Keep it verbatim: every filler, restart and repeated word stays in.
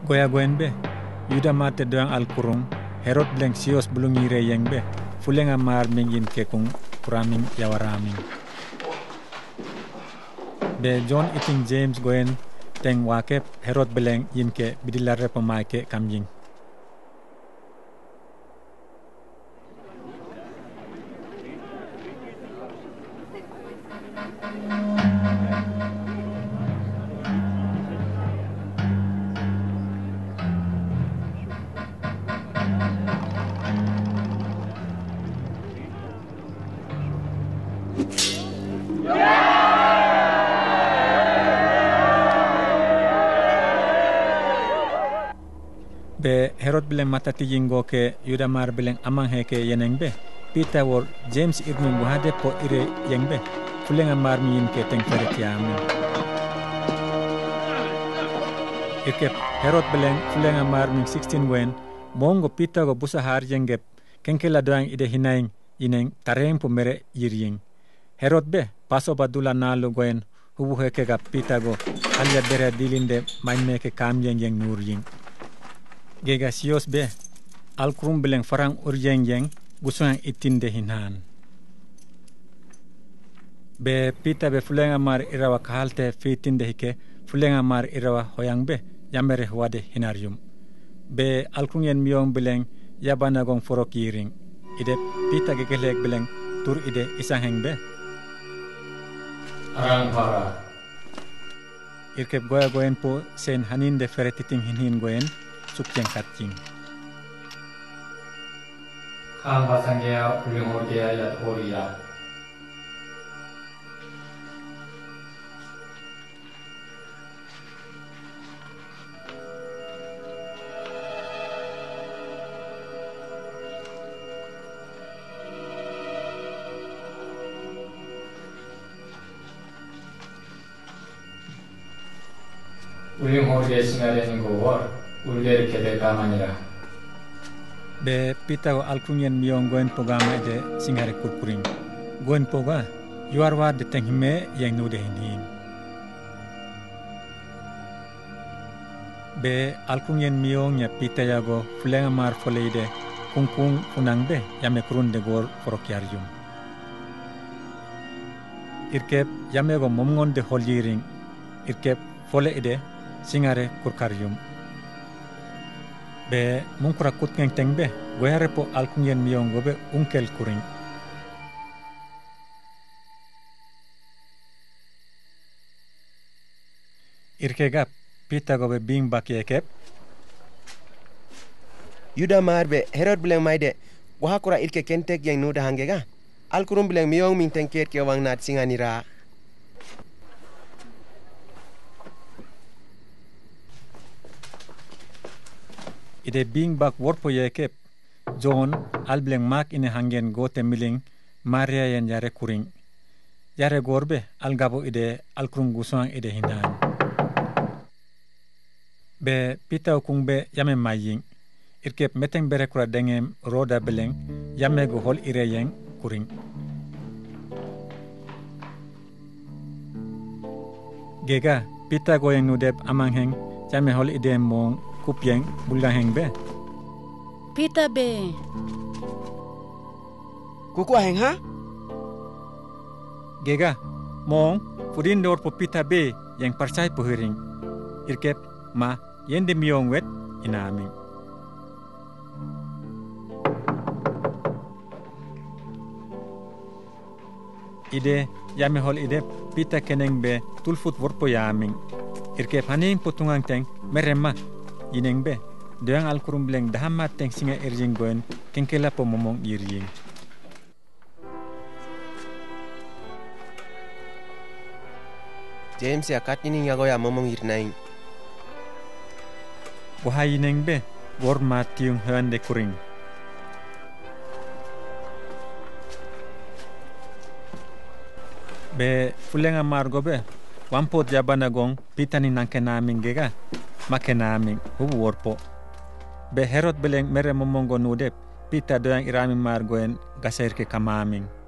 Goya goen be, yuda mate doang alkurung, Herod bleng sios bulungire yang be, fulenga mar mingin kekung kuraming yawaraming. Be John eating James goen teng wakep Herod beleng yin ke bidilare pemai ke kamjing. Be Herod beleng matati jingo ke yuda mar beleng amang heke yeneng be Peter wor James irmi Gwahade po ire yeng be fulenga mar miin ke teng fere kiamu Ikep Herod beleng fulenga mar min sixteen wen mongo Peter go busa har jengep kenkela doang ide hinaing ineng tareng po mere yiring Herod be paso badula nalu goen hubu heke ga Peter go alia bere dilinde maime ke kam yeng yeng nur ying Gega sios be alkurum beleng farang urjeng jeng gusuang itinde hinan. Be pita be fulenga mar irawa kahalte fitinde hike fulenga mar irawa hoyang be yamere wade hinarium. Be alkungen miong beleng yabana gong forok yiring. Ide pita gegelek beleng tur ide isang be. Arang para. Irkep goya goen po sen hanin de feretiting hinhin goen. Sukyang katjing. Kang basangya ulingorgya yat oriya. Ulingorgya singarening gowar. Ulger kede kamanira. Be pita go alkunyen miong goen pogama de singare kurkuring. Goen poga yuarwa de tenghime yang nude hinhin. Be alkunyen miong ya pita yago fulenga mar foleide kungkung unang be yame kurun de gor forokyarium. Irkep yame go momngon de holyiring. Irkep fole ide singare kurkarium. Be mungkura kutngeng teng be goyare po alkungen miong gobe unkel kuring. Irke gap pita gobe bing baki ekep. Yuda marbe Herod bileng maide wahakura irke kentek yang nuda hangega. Alkurum bileng miong ming tengket ke wang nat singanira. Ide bing bak worpo yekep John albleng mak ine hangen gote miling Maria yen yare kuring yare gorbe algabo ide alkurung gusuang ide hinan be pita ukung be yame maying irkep meteng bere kura dengem roda beleng yame go hol ire yeng kuring gega pita go yeng nudep amang heng yame hol ide mong kupyeng bulang heng be Pita be Kuku aheng ha? Gega mong fudin dor po pita be yang percaya puhiring irkep ma yende miong wet inaming ide yame hol ide pita keneng be tulfut worpo yaming irkep haning putungang teng merema Yineng be, doang alkurum beleng dahamat teng singa erjing goen kenkela po momong iring. James ya kat ini ngago ya momong irnaing. Wahai yineng be, gor matiung hande kuring. Be fulenga margo be, wampot jabana gong pitani nangke naming gega. Make naming hubu worpo. Be Herod beleng mere momongo nudep pita doang irami margoen gasair ke kamaming.